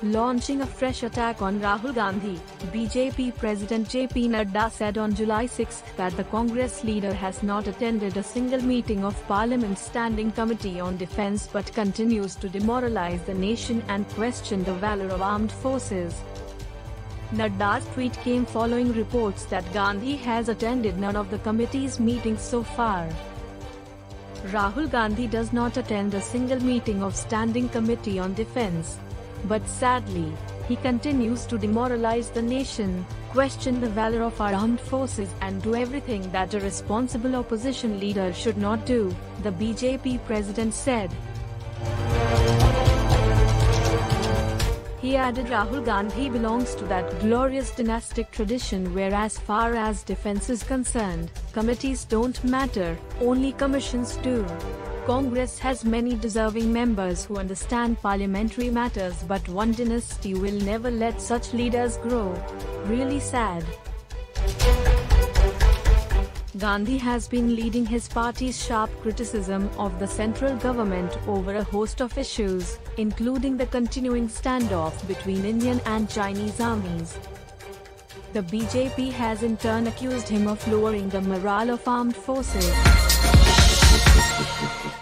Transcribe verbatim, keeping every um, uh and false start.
Launching a fresh attack on Rahul Gandhi, B J P President J P Nadda said on July sixth that the Congress leader has not attended a single meeting of Parliament's Standing Committee on Defence but continues to demoralize the nation and question the valour of armed forces. Nadda's tweet came following reports that Gandhi has attended none of the committee's meetings so far. Rahul Gandhi does not attend a single meeting of Standing Committee on Defence. But sadly, he continues to demoralize the nation, question the valor of our armed forces and do everything that a responsible opposition leader should not do, the B J P president said. He added Rahul Gandhi belongs to that glorious dynastic tradition where as far as defence is concerned, committees don't matter, only commissions do. Congress has many deserving members who understand parliamentary matters, but one dynasty will never let such leaders grow. Really sad. Gandhi has been leading his party's sharp criticism of the central government over a host of issues, including the continuing standoff between Indian and Chinese armies. The B J P has in turn accused him of lowering the morale of armed forces.